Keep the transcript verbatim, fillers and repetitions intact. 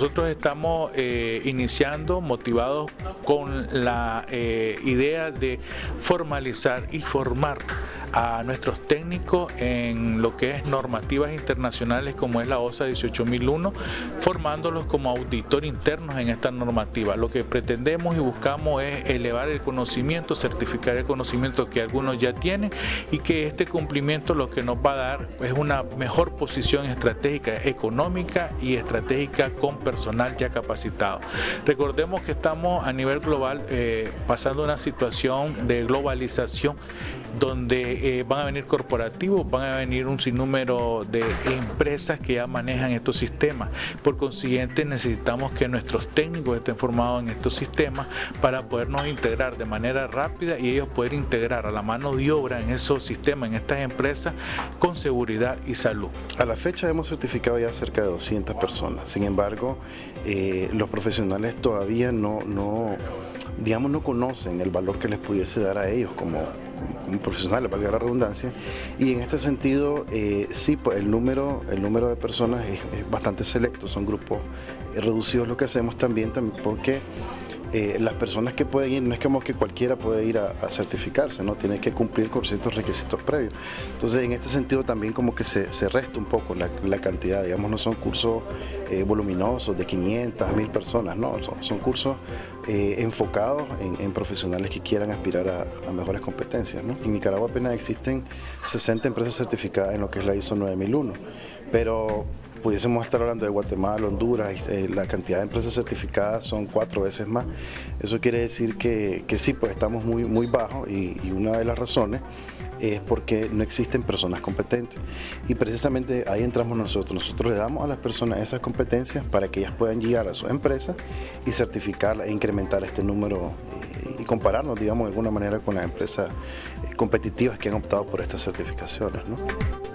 Nosotros estamos eh, iniciando, motivados con la eh, idea de formalizar y formar a nuestros técnicos en lo que es normativas internacionales como es la O S A dieciocho mil uno, formándolos como auditor internos en esta normativa. Lo que pretendemos y buscamos es elevar el conocimiento, certificar el conocimiento que algunos ya tienen y que este cumplimiento lo que nos va a dar es una mejor posición estratégica, económica y estratégica con personal ya capacitado. Recordemos que estamos a nivel global eh, pasando una situación de globalización donde eh, van a venir corporativos, van a venir un sinnúmero de empresas que ya manejan estos sistemas. Por consiguiente, necesitamos que nuestros técnicos estén formados en estos sistemas para podernos integrar de manera rápida y ellos poder integrar a la mano de obra en esos sistemas, en estas empresas, con seguridad y salud. A la fecha hemos certificado ya cerca de doscientas personas. Sin embargo, eh, los profesionales todavía no, no, digamos, no conocen el valor que les pudiese dar a ellos como, como profesionales, valga la redundancia, y en este sentido eh, sí, pues el número, el número de personas es, es bastante selecto, son grupos reducidos lo que hacemos también, también porque Eh, las personas que pueden ir, no es como que cualquiera puede ir a, a certificarse, ¿no? Tiene que cumplir con ciertos requisitos previos. Entonces, en este sentido también como que se, se resta un poco la, la cantidad, digamos, no son cursos eh, voluminosos de quinientas a mil personas, no, son, son cursos eh, enfocados en, en profesionales que quieran aspirar a, a mejores competencias, ¿no? En Nicaragua apenas existen sesenta empresas certificadas en lo que es la ISO nueve mil uno, pero pudiésemos estar hablando de Guatemala, Honduras, eh, la cantidad de empresas certificadas son cuatro veces más. Eso quiere decir que, que sí, pues estamos muy, muy bajos y, y una de las razones es porque no existen personas competentes. Y precisamente ahí entramos nosotros. Nosotros le damos a las personas esas competencias para que ellas puedan llegar a sus empresas y certificarlas e incrementar este número eh, y compararnos, digamos, de alguna manera con las empresas eh, competitivas que han optado por estas certificaciones, ¿no?